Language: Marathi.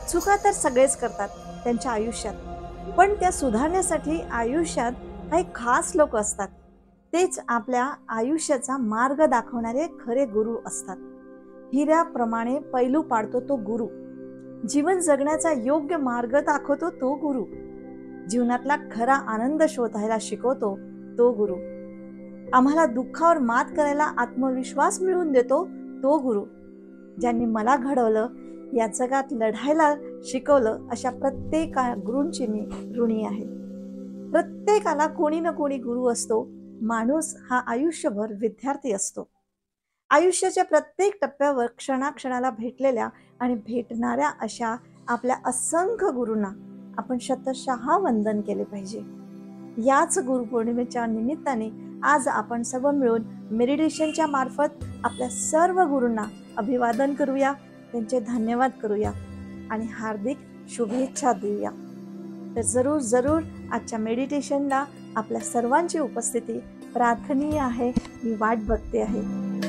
चुका तर सगळेच करतात त्यांच्या आयुष्यात, पण त्या सुधारण्यासाठी आयुष्यात काही खास लोक असतात. तेच आपल्या आयुष्याचा मार्ग दाखवणारे खरे गुरु असतात. हिऱ्याप्रमाणे पैलू पाडतो तो गुरु, जीवन जगण्याचा योग्य मार्ग दाखवतो तो गुरु, जीवनातला खरा आनंद शोधायला शिकवतो तो गुरु, आम्हाला दुःखावर मात करायला आत्मविश्वास मिळवून देतो तो गुरु. ज्यांनी मला घडवलं, या जगात लढायला शिकवलं, अशा प्रत्येक गुरूंची मी ऋणी आहे. प्रत्येकाला कोणी ना कोणी गुरु असतो. माणूस हा आयुष्यभर विद्यार्थी असतो. आयुष्याच्या प्रत्येक टप्प्यावर क्षणाक्षणाला भेटलेल्या आणि भेटणाऱ्या अशा आपल्या असंख्य गुरूंना आपण शतशः वंदन केले पाहिजे. याच गुरुपौर्णिमेच्या निमित्ताने आज आपण सर्व मिळून मेडिटेशनच्या मार्फत आपल्या सर्व गुरूंना अभिवादन करूया, त्यांचे धन्यवाद करूया आणि हार्दिक शुभेच्छा देऊया. तर जरूर आजच्या मेडिटेशनला आपल्या सर्वांची उपस्थिती प्रार्थनीय आहे. मी वाट बघते आहे.